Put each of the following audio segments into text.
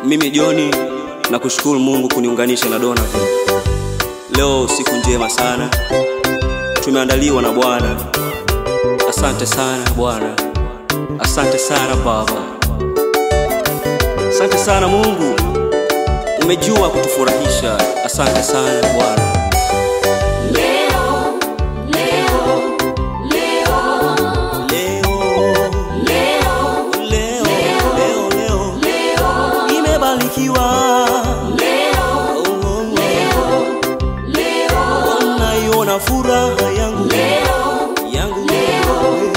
Mimi Joni na kushukuru Mungu kuniunganisha na Donovan. Leo siku njema sana tumeandaliwa na Bwana. Asante sana Bwana. Asante sana Baba. Asante sana Mungu, umejua kutufurahisha. Asante sana Bwana. Naiona furaha yangu yangu leo.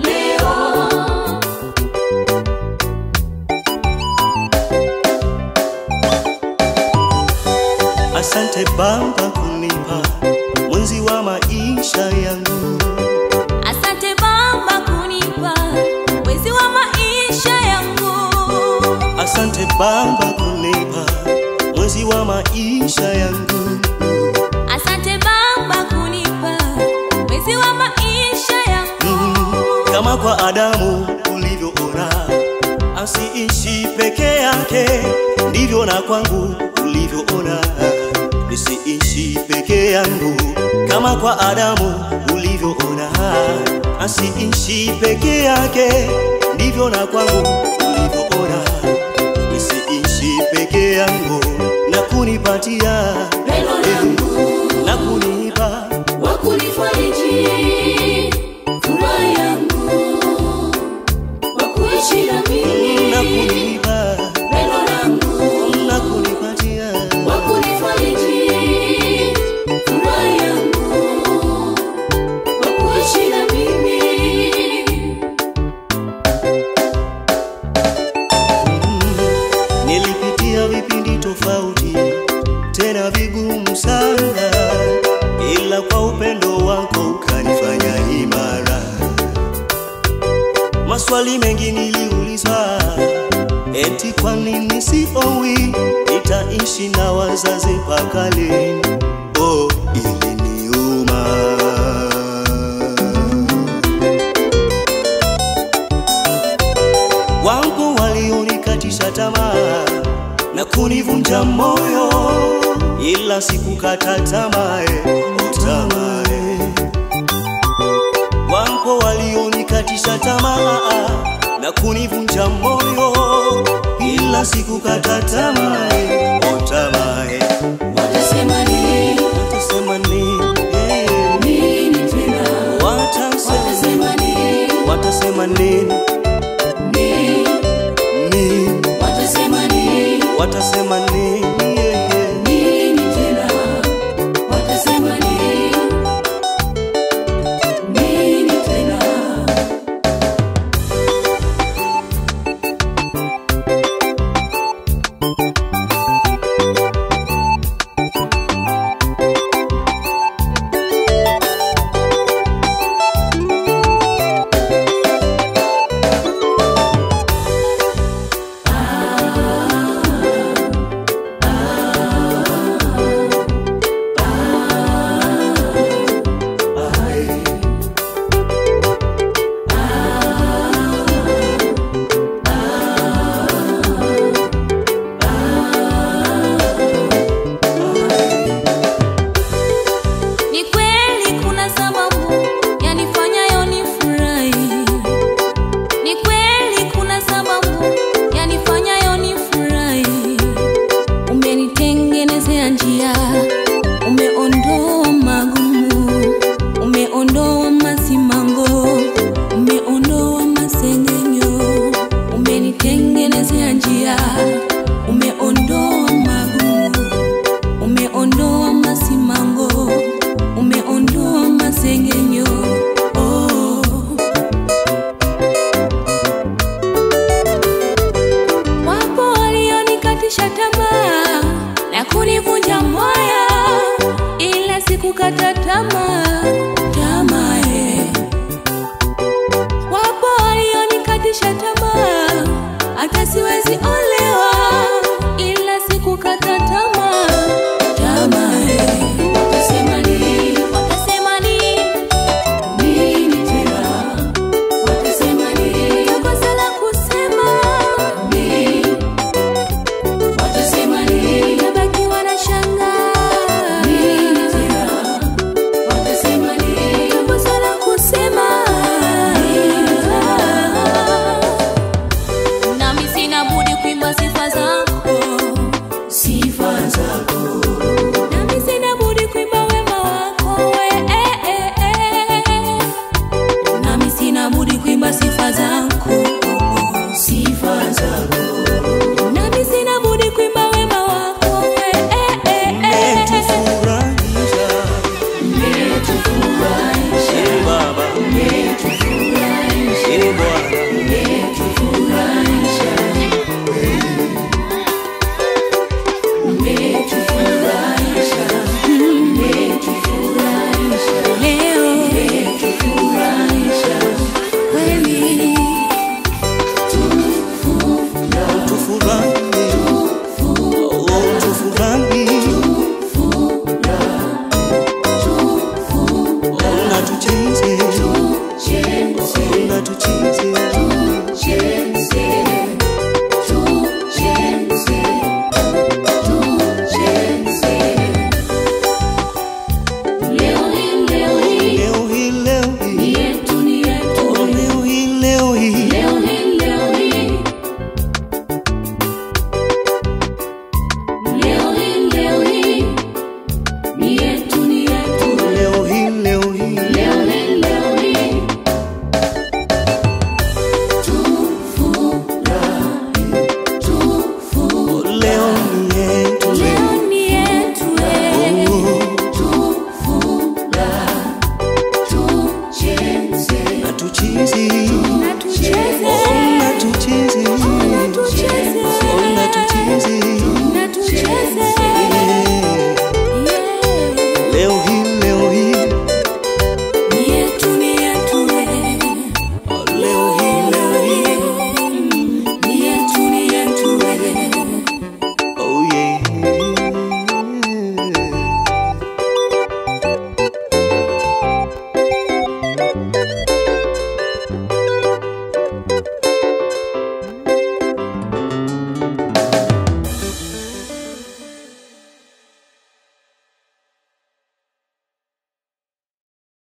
Asante Baba kunipa mwenzi wa maisha yangu. Asante Baba kunipa mwenzi wa maisha yangu. Asante Baba kunipa mwenzi wa maisha yangu. Asante Baba kunipa mwenzi wa maisha yangu. Kama kwa Adamu ulivyoona asiishi peke yake, ndivyo na kwangu ulivyoona nisiishi peke yangu. Kama kwa Adamu ulivyoona asiishi peke yake, ndivyo na kwangu ulivyoona nisiishi peke yangu. Na kunipatia pendo langu, na kunipa wa kunifariji furaha yangu, wa kuishi na mimi. Na kunipa pendo langu, na kunipatia wa kunifariji furaha yangu, wa kuishi na mimi. Nilipitia vipindi tofauti tena vigumu sana, ila kwa upendo wako ukanifanya imara. Maswali mengi niliulizwa, eti kwa nini siowi, nitaishi na wazazi mpaka lini? Oh, iliniuma. Wangu walionikatisha tamaa na kunivunja moyo, ila sikukata tamaa, tamaa. Wangu walionikatisha tamaa na kunivunja moyo, ila sikukata tamaa, tamaa. Watasema nini? Watasema nini? Nini tena? Watasema nini? Watasema nini? Watasema nini? Watasema nini? Nini tena? Watasema nini? Nini tena? Ni kweli kuna sababu yanifanyayo nifurahi. Ni kweli kuna sababu yanifanyayo nifurahi. Umenitengenezea njia, umeondoa magumu, umeondoa masimango, umeondoa masengenyo. Umenitengenezea njia, umeondoa magumu, umeondoa masimango, umeondoa masengenyo. Oh, wapo walionikatisha tamaa na kunivunja moyo, ila sikukata tamaa, tamaa. Wapo walionikatisha tamaa, hata siwezi olewa, ila sikukata tamaa, tamaa. Watasema nini? Watasema nini? Nini tena? Watasema nini? Kosa la kusema nini? tucheze, ona tucheze.